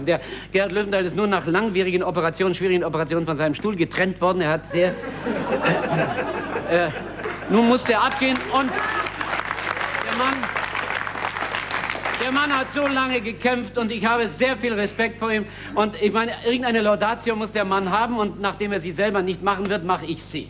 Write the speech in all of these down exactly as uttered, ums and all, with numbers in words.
machen. Der Gerhard Löwenthal ist nur nach langwierigen Operationen, schwierigen Operationen von seinem Stuhl getrennt worden. Er hat sehr... Äh, äh, nun muss der abgehen und der Mann... Der Mann hat so lange gekämpft und ich habe sehr viel Respekt vor ihm. Und ich meine, irgendeine Laudatio muss der Mann haben und nachdem er sie selber nicht machen wird, mache ich sie.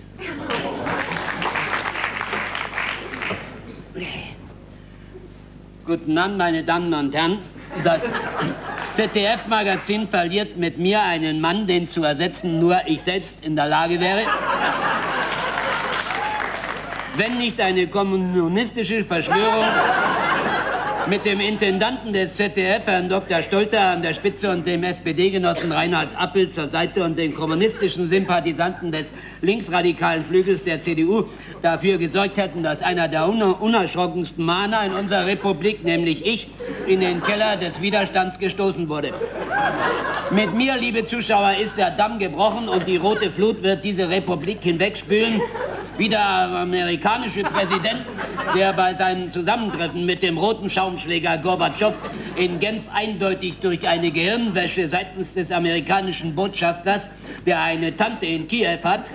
Guten Abend, meine Damen und Herren. Das Z D F-Magazin verliert mit mir einen Mann, den zu ersetzen nur ich selbst in der Lage wäre. Wenn nicht eine kommunistische Verschwörung mit dem Intendanten des Z D F, Herrn Doktor Stolter, an der Spitze und dem S P D-Genossen Reinhard Appel zur Seite und den kommunistischen Sympathisanten des linksradikalen Flügels der C D U dafür gesorgt hätten, dass einer der unerschrockensten Mahner in unserer Republik, nämlich ich, in den Keller des Widerstands gestoßen wurde. Mit mir, liebe Zuschauer, ist der Damm gebrochen und die rote Flut wird diese Republik hinwegspülen, wie der amerikanische Präsident, der bei seinen Zusammentreffen mit dem roten Schaumschläger Gorbatschow in Genf eindeutig durch eine Gehirnwäsche seitens des amerikanischen Botschafters, der eine Tante in Kiew hat,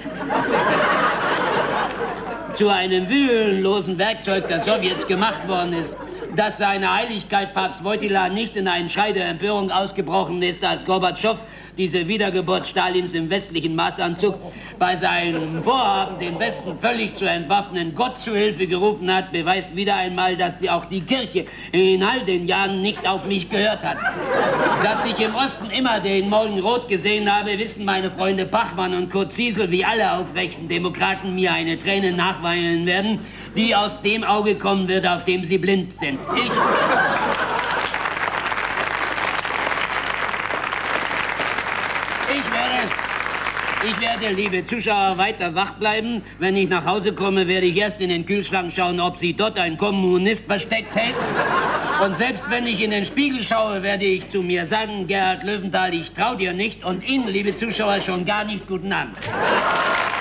zu einem willenlosen Werkzeug der Sowjets gemacht worden ist. Dass seine Heiligkeit Papst Wojtyla nicht in einen Schrei der Empörung ausgebrochen ist, als Gorbatschow diese Wiedergeburt Stalins im westlichen Maßanzug bei seinem Vorhaben, den Westen völlig zu entwaffnen, Gott zu Hilfe gerufen hat, beweist wieder einmal, dass die, auch die Kirche in all den Jahren nicht auf mich gehört hat. Dass ich im Osten immer den Morgen rot gesehen habe, wissen meine Freunde Pachmann und Kurt Ziesel, wie alle aufrechten Demokraten mir eine Träne nachweinen werden, die aus dem Auge kommen wird, auf dem sie blind sind. Ich... Ich werde, ich werde, liebe Zuschauer, weiter wach bleiben. Wenn ich nach Hause komme, werde ich erst in den Kühlschrank schauen, ob sie dort ein Kommunist versteckt hält. Und selbst wenn ich in den Spiegel schaue, werde ich zu mir sagen, Gerhard Löwenthal, ich trau dir nicht und Ihnen, liebe Zuschauer, schon gar nicht guten Abend.